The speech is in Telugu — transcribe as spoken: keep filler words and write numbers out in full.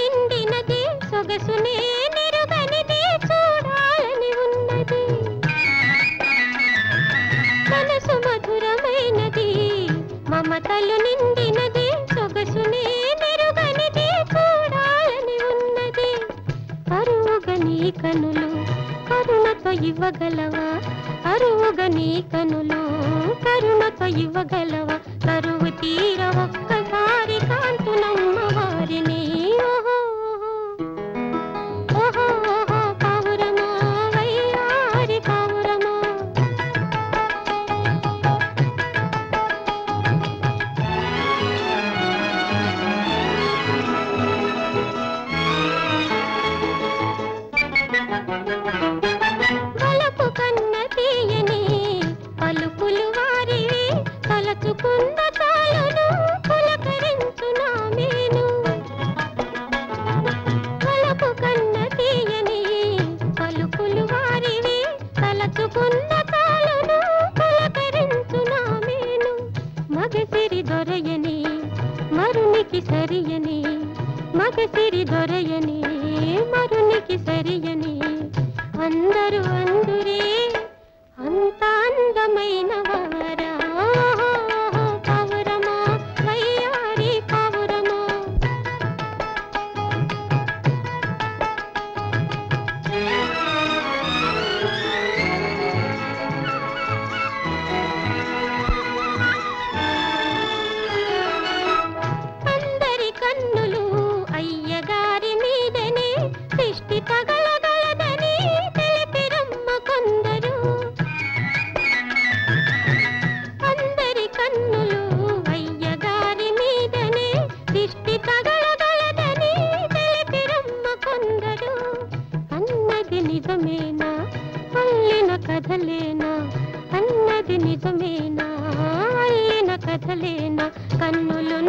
నిండినది సొగసునే నిరుగనిది చూడాలని ఉన్నది మనసు మధురమైనది మమతలు నిండినది సొగసునే నిరుగనిది చూడాలని ఉన్నది అరువుగా నీ కనులు కరుణతో ఇవ్వగలవా అరువుగా నీ కనులు కరుణతో ఇవ్వగలవా కరువు తీర ఒక్కసారి కాంతునమ్మ వారిని ఓహో ఓహో ఓహో పావురమా వయ్యారి పావురమా వలపు కన్న తీయని పలుకులు వారివి తలచుకున్న తాళను పులకరించునా మేను వలపు కన్న తీయని పలుకులు వారివి తలచుకున్న తాళను పులకరించునా మేను మగసిరి దొరయని మరునికి సరియని మగసిరి దొరయని మరునికి సరియని అందరూ అందురే అంత అందమైన వారా పావురమా వయ్యారి పావురమా అందరి కన్నులు అయ్యగారి మీదనే దృష్టి తగలగలదని తెలిపిరమ్మ కొందరు అందరి కన్నులు అయ్యగారి మీదనే దిష్టి తగలగలదని తెలిపిరమ్మ కొందరు అన్నది నిజమేనా అల్లిన కథలేనా అన్నది నిజమేనా అల్లిన కథలేనా కన్నులు